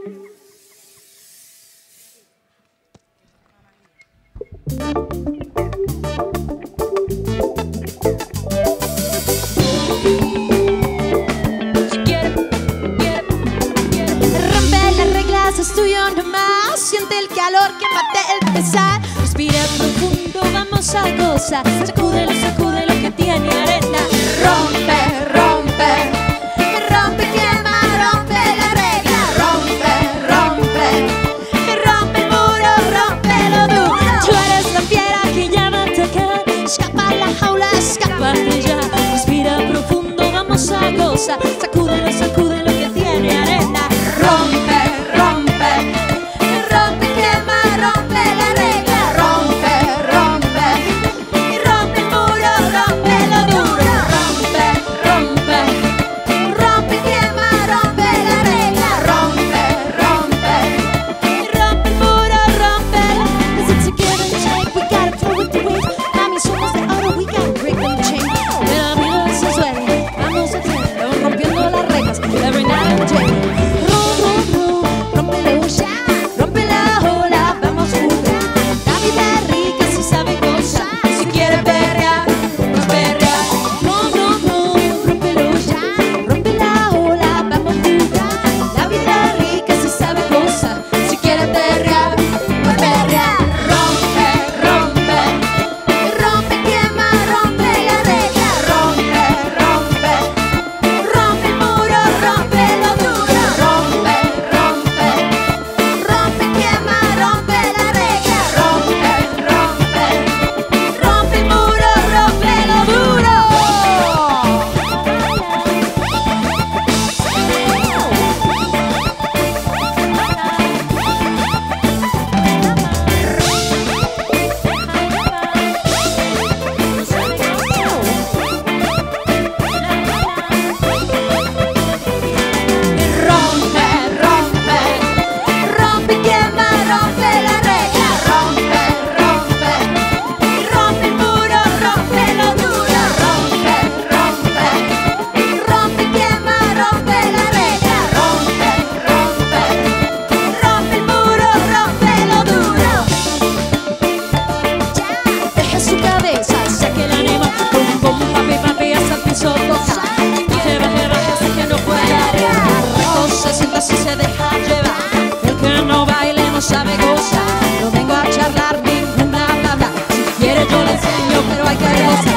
Es tuyo nomás, siente el calor, quémate el pesar. Respira profundo, vamos a gozar. Sacúdelo, sacude lo que tiene arena. Rompe, rompe, rompe, quema, rompe la regla. Rompe, rompe, rompe el muro, rómpelo duro. Tú eres la fiera que ya va a atacar. Escapa la jaula, escápate ya. Respira profundo, vamos a gozar. Sacúdelo, sacude lo que tiene arena. Rompe, sabe gozar, no vengo a charlar ninguna palabra. Si quiere yo le enseño, pero hay que gozar.